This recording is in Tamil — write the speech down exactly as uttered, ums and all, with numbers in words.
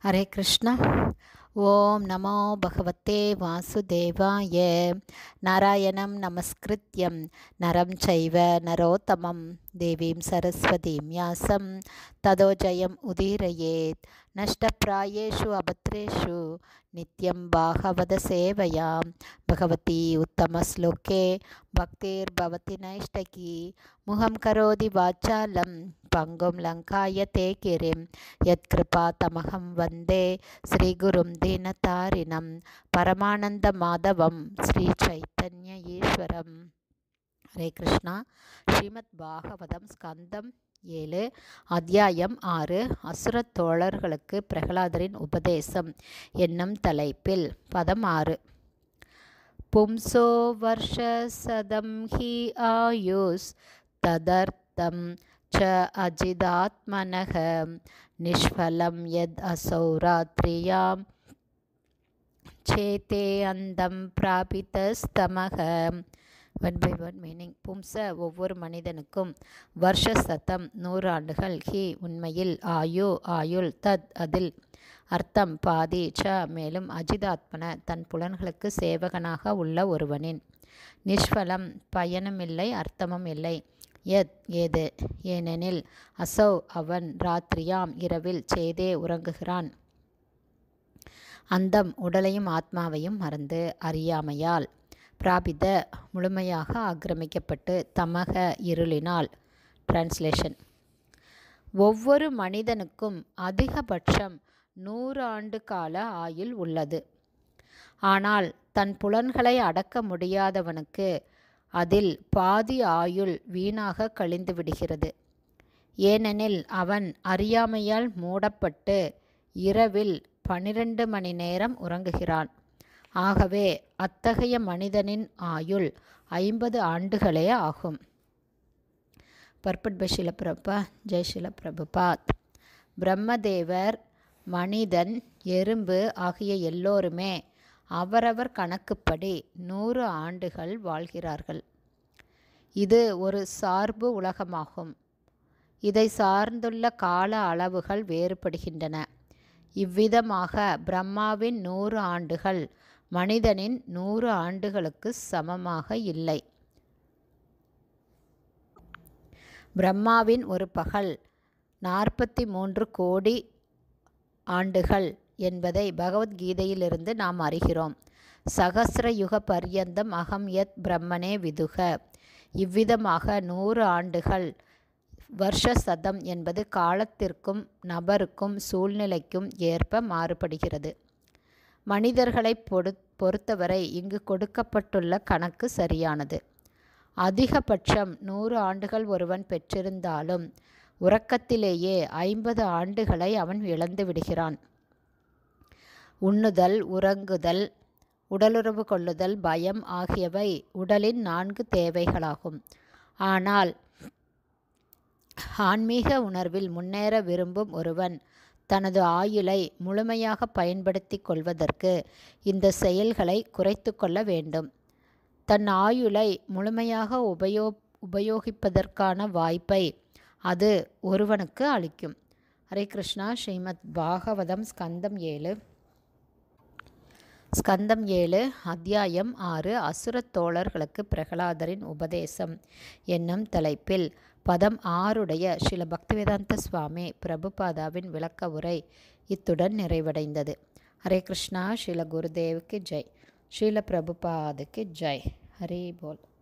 हरे कृष्ण। ओम नमो भगवते वासुदेवाय। नारायणं नमस्कृत्यं नरं चैव नरोत्तमं देवीं सरस्वतीं व्यासं ततो जयम् उदीरयेत्। नष्टप्रायेषु अभद्रेषु नित्यं भागवत सेवया भगवती उत्तमश्लोके भक्तिर्भवति नैष्टकी। मुहं करोति वाचालं पंगुं लङ्कायते गिरिं यत्कृपातमहं वन्दे श्रीगुरुं दीनतारिणं परमानन्दमाधवं श्रीचैतन्य ईश्वरं। हरे कृष्णा. ஸ்ரீமத் பாகவதம் ஸ்கந்தம் ஏழு அத்தியாயம் ஆறு அசுரத் தோழர்களுக்கு பிரகலாதரின் உபதேசம் என்னும் தலைப்பில் பதம் ஆறு. பும்சோ வர்ஷசதம் ஹி ஆயுஸ் ததர்த்தம் च अजिदात्मनः निष्फलं यद् असौरात्रियां चेते अन्दं प्रापितस्तमः. One by one meaning. பும்ச ஒவ்வொரு மனிதனுக்கும், வருஷ சதம் நூறு ஆண்டுகள், ஹி உண்மையில், ஆயு ஆயுள், தத் அதில், அர்த்தம் பாதி, ச மேலும், அஜிதாத்மன தன் புலன்களுக்கு சேவகனாக உள்ள ஒருவனின், நிஷ்பலம் பயனுமில்லை அர்த்தமும் இல்லை, யத் ஏது ஏனெனில், அசௌ அவன், ராத்திரியாம் இரவில், சேதே உறங்குகிறான், அந்தம் உடலையும் ஆத்மாவையும் மறந்து அறியாமையால், பிராபித முழுமையாக ஆக்கிரமிக்கப்பட்டு, தமக இருளினால். டிரான்ஸ்லேஷன். ஒவ்வொரு மனிதனுக்கும் அதிகபட்சம் நூறு ஆண்டு கால ஆயுள் உள்ளது. ஆனால் தன் புலன்களை அடக்க முடியாதவனுக்கு அதில் பாதி ஆயுள் வீணாக கழிந்து விடுகிறது. ஏனெனில் அவன் அறியாமையால் மூடப்பட்டு இரவில் பனிரெண்டு மணி நேரம் உறங்குகிறான். ஆகவே அத்தகைய மனிதனின் ஆயுள் ஐம்பது ஆண்டுகளே ஆகும். Purport by Sheela Prabha. ஜெய் ஷீல பிரபுபாத். பிரம்மதேவர், மனிதன், எறும்பு ஆகிய எல்லோருமே அவரவர் கணக்குப்படி நூறு ஆண்டுகள் வாழ்கிறார்கள். இது ஒரு சார்பு உலகமாகும். இதை சார்ந்துள்ள கால அளவுகள் வேறுபடுகின்றன. இவ்விதமாக பிரம்மாவின் நூறு ஆண்டுகள் மனிதனின் நூறு ஆண்டுகளுக்கு சமமாக இல்லை. பிரம்மாவின் ஒரு பகல் நாற்பத்தி மூன்று கோடி ஆண்டுகள் என்பதை பகவத்கீதையிலிருந்து நாம் அறிகிறோம். சகஸ்ர யுக பர்யந்தம் அகம் யத் பிரம்மனே விதுக. இவ்விதமாக நூறு ஆண்டுகள், வருஷ சதம் என்பது காலத்திற்கும் நபருக்கும் சூழ்நிலைக்கும் ஏற்ப மாறுபடுகிறது. மனிதர்களை பொடு பொறுத்தவரை இங்கு கொடுக்கப்பட்டுள்ள கணக்கு சரியானது. அதிகபட்சம் நூறு ஆண்டுகள் ஒருவன் பெற்றிருந்தாலும் உறக்கத்திலேயே ஐம்பது ஆண்டுகளை அவன் இழந்து விடுகிறான். உண்ணுதல், உறங்குதல், உடலுறவு கொள்ளுதல், பயம் ஆகியவை உடலின் நான்கு தேவைகளாகும். ஆனால் ஆன்மீக உணர்வில் முன்னேற விரும்பும் ஒருவன் தனது ஆயுளை முழுமையாக பயன்படுத்தி கொள்வதற்கு இந்த செயல்களை குறைத்து கொள்ள வேண்டும். தன் ஆயுளை முழுமையாக உபயோ உபயோகிப்பதற்கான வாய்ப்பை அது ஒருவனுக்கு அளிக்கும். ஹரே கிருஷ்ணா. ஸ்ரீமத் பாகவதம் ஸ்கந்தம் ஏழு ஸ்கந்தம் ஏழு அத்தியாயம் ஆறு அசுரத் தோழர்களுக்கு பிரகலாதரின் உபதேசம் என்னும் தலைப்பில் பதம் ஆறுடைய ஸ்ரீல பக்திவேதாந்த சுவாமி பிரபுபாதாவின் விளக்க உரை இத்துடன் நிறைவடைந்தது. ஹரே கிருஷ்ணா. ஸ்ரீல குருதேவுக்கு ஜெய். ஸ்ரீல பிரபுபாதுக்கு ஜெய். ஹரி போல்.